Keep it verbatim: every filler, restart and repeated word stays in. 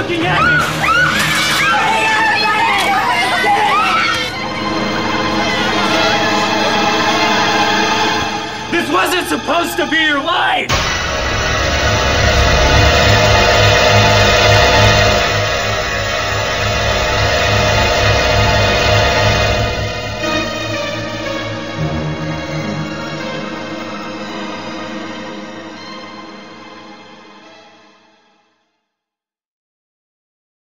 looking at me! This wasn't supposed to be your life!